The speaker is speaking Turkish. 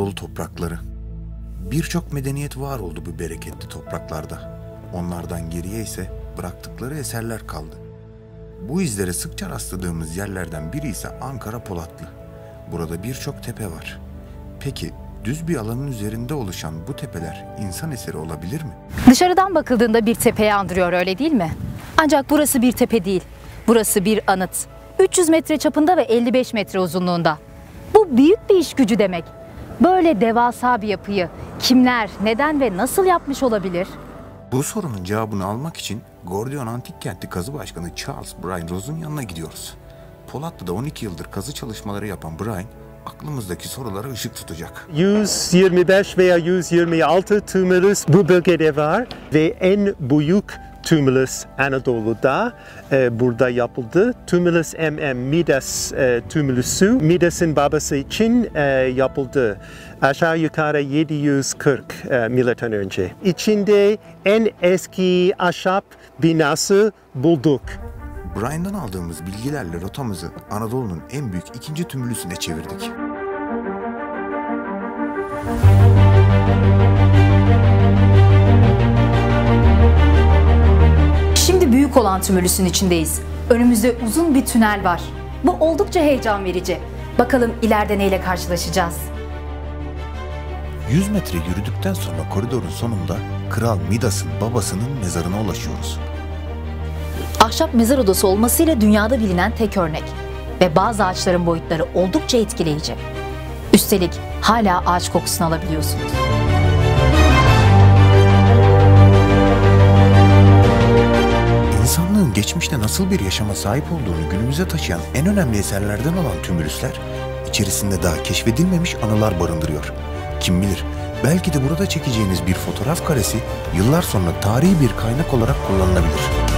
Anadolu toprakları. Birçok medeniyet var oldu bu bereketli topraklarda. Onlardan geriye ise bıraktıkları eserler kaldı. Bu izlere sıkça rastladığımız yerlerden biri ise Ankara Polatlı. Burada birçok tepe var. Peki düz bir alanın üzerinde oluşan bu tepeler insan eseri olabilir mi? Dışarıdan bakıldığında bir tepeyi andırıyor, öyle değil mi? Ancak burası bir tepe değil. Burası bir anıt. 300 metre çapında ve 55 metre uzunluğunda. Bu büyük bir iş gücü demek. Böyle devasa bir yapıyı kimler, neden ve nasıl yapmış olabilir? Bu sorunun cevabını almak için Gordiyon Antik Kenti Kazı Başkanı Charles Brian Rose'un yanına gidiyoruz. Polatlı'da 12 yıldır kazı çalışmaları yapan Brian, aklımızdaki sorulara ışık tutacak. 125 veya 126 tumulus bu bölgede var ve en büyük tumulus Anadolu'da burada yapıldı. Tumulus Midas tumulusu Midas'ın babası için yapıldı. Aşağı yukarı 740 milattan önce. İçinde en eski ahşap binası bulduk. Brian'dan aldığımız bilgilerle rotamızı Anadolu'nun en büyük ikinci tümülüsüne çevirdik. Şimdi büyük olan tümülüsün içindeyiz. Önümüzde uzun bir tünel var. Bu oldukça heyecan verici. Bakalım ileride neyle karşılaşacağız? 100 metre yürüdükten sonra koridorun sonunda Kral Midas'ın babasının mezarına ulaşıyoruz. Ahşap mezar odası olmasıyla dünyada bilinen tek örnek ve bazı ağaçların boyutları oldukça etkileyici. Üstelik hala ağaç kokusunu alabiliyorsunuz. İnsanlığın geçmişte nasıl bir yaşama sahip olduğunu günümüze taşıyan en önemli eserlerden olan tümülüsler, içerisinde daha keşfedilmemiş anılar barındırıyor. Kim bilir, belki de burada çekeceğiniz bir fotoğraf karesi yıllar sonra tarihi bir kaynak olarak kullanılabilir.